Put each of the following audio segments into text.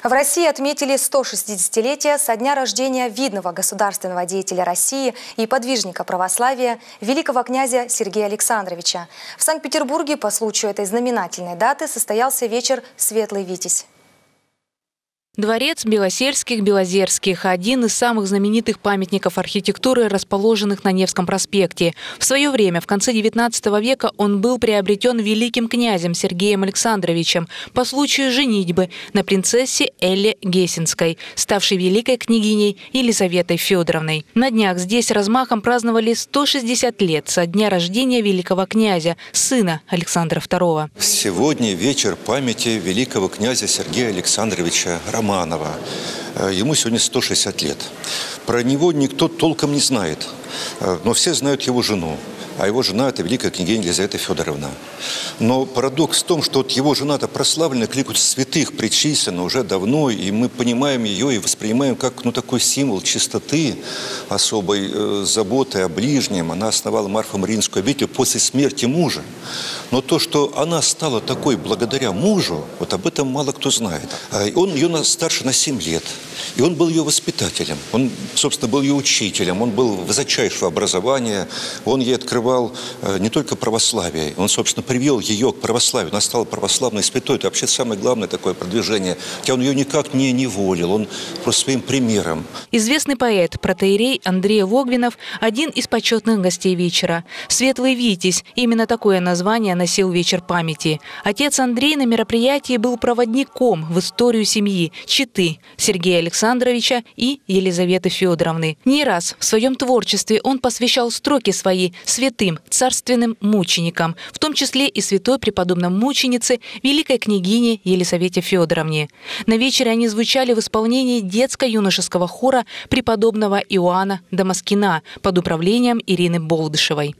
В России отметили 160-летие со дня рождения видного государственного деятеля России и подвижника православия великого князя Сергея Александровича. В Санкт-Петербурге по случаю этой знаменательной даты состоялся вечер «Светлый Витязь». Дворец Белосельских-Белозерских – один из самых знаменитых памятников архитектуры, расположенных на Невском проспекте. В свое время, в конце XIX века, он был приобретен великим князем Сергеем Александровичем по случаю женитьбы на принцессе Элле Гессенской, ставшей великой княгиней Елизаветой Федоровной. На днях здесь размахом праздновали 160 лет со дня рождения великого князя, сына Александра II. Сегодня вечер памяти великого князя Сергея Александровича Романова. Ему сегодня 160 лет. Про него никто толком не знает, но все знают его жену. А его жена – это великая княгиня Елизавета Федоровна. Но парадокс в том, что вот его жена-то прославлена, к лику святых причислена уже давно, и мы понимаем ее и воспринимаем как такой символ чистоты, особой заботы о ближнем. Она основала Марфо-Мариинскую обитель после смерти мужа. Но то, что она стала такой благодаря мужу, вот об этом мало кто знает. Он ее старше на 7 лет, и он был ее воспитателем. Он, собственно, был ее учителем, он был высочайшего образования, он ей открывал не только православие, он, собственно, привел ее к православию, она стала православной святой. Это вообще самое главное такое продвижение. Хотя он ее никак не неволил, он просто своим примером. Известный поэт, протоиерей Андрей Вогвинов – один из почетных гостей вечера. «Светлый Витязь» – именно такое название носил вечер памяти. Отец Андрей на мероприятии был проводником в историю семьи четы Сергея Александровича и Елизаветы Федоровны. Не раз в своем творчестве он посвящал строки свои святым царственным мученикам, в том числе и святой преподобной мученице, великой княгине Елизавете Федоровне. На вечере они звучали в исполнении детско-юношеского хора преподобного Иоанна Дамаскина под управлением Ирины Болдышевой.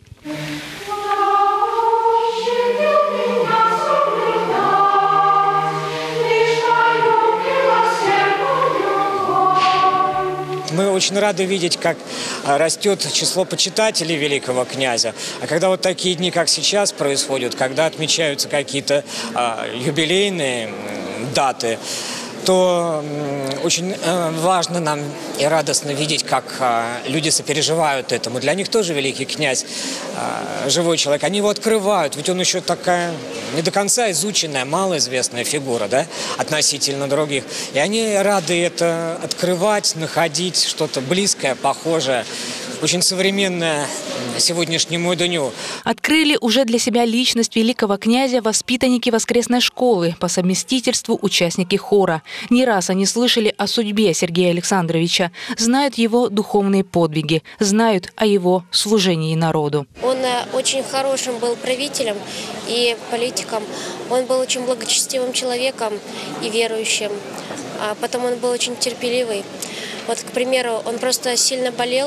Мы очень рады видеть, как растет число почитателей великого князя. А когда вот такие дни, как сейчас, происходят, когда отмечаются какие-то юбилейные даты, то очень важно нам и радостно видеть, как люди сопереживают этому. Для них тоже великий князь, живой человек. Они его открывают, ведь он еще такая не до конца изученная, малоизвестная фигура, да, относительно других. И они рады это открывать, находить что-то близкое, похожее, очень современное сегодняшнему дню. Открыли уже для себя личность великого князя воспитанники воскресной школы, по совместительству участники хора. Не раз они слышали о судьбе Сергея Александровича, знают его духовные подвиги, знают о его служении народу. Он очень хорошим был правителем и политиком. Он был очень благочестивым человеком и верующим. А потом он был очень терпеливый. Вот, к примеру, он просто сильно болел,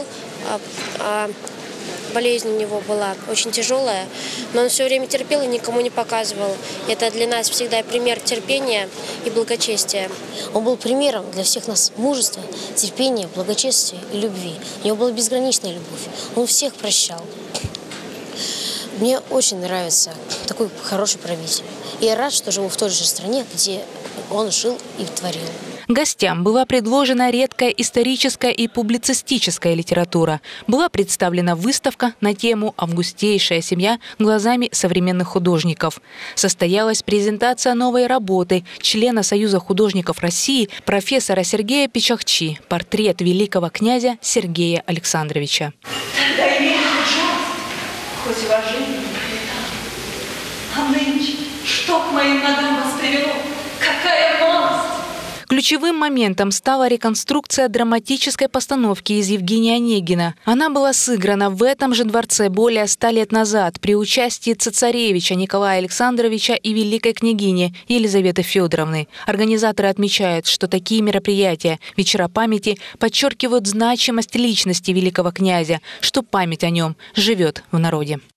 болезнь у него была очень тяжелая, но он все время терпел и никому не показывал. Это для нас всегда пример терпения и благочестия. Он был примером для всех нас мужества, терпения, благочестия и любви. У него была безграничная любовь. Он всех прощал. Мне очень нравится такой хороший правитель. И я рад, что живу в той же стране, где он жил и творил. Гостям была предложена редкая историческая и публицистическая литература. Была представлена выставка на тему «Августейшая семья глазами современных художников». Состоялась презентация новой работы члена Союза художников России профессора Сергея Пичахчи «Портрет великого князя Сергея Александровича». Тогда имели ужасно, хоть уважение не летало. А нынче, что к моим ногам вас привело? Какая малость! Ключевым моментом стала реконструкция драматической постановки из Евгения Онегина. Она была сыграна в этом же дворце более 100 лет назад при участии цесаревича Николая Александровича и великой княгини Елизаветы Федоровны. Организаторы отмечают, что такие мероприятия, вечера памяти, подчеркивают значимость личности великого князя, что память о нем живет в народе.